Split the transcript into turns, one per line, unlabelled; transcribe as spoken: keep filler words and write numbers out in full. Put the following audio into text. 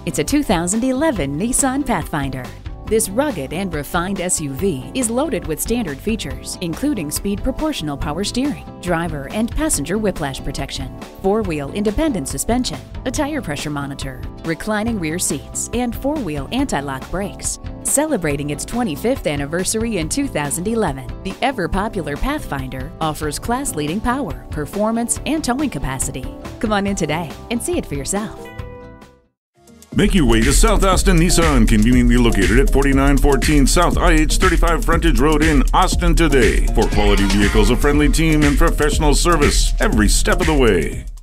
It's a two thousand eleven Nissan Pathfinder. This rugged and refined S U V is loaded with standard features, including speed proportional power steering, driver and passenger whiplash protection, four-wheel independent suspension, a tire pressure monitor, reclining rear seats, and four-wheel anti-lock brakes. Celebrating its twenty-fifth anniversary in two thousand eleven, the ever-popular Pathfinder offers class-leading power, performance, and towing capacity. Come on in today and see it for yourself.
Make your way to South Austin Nissan, conveniently located at forty-nine fourteen South I H thirty-five Frontage Road in Austin today. For quality vehicles, a friendly team, and professional service every step of the way.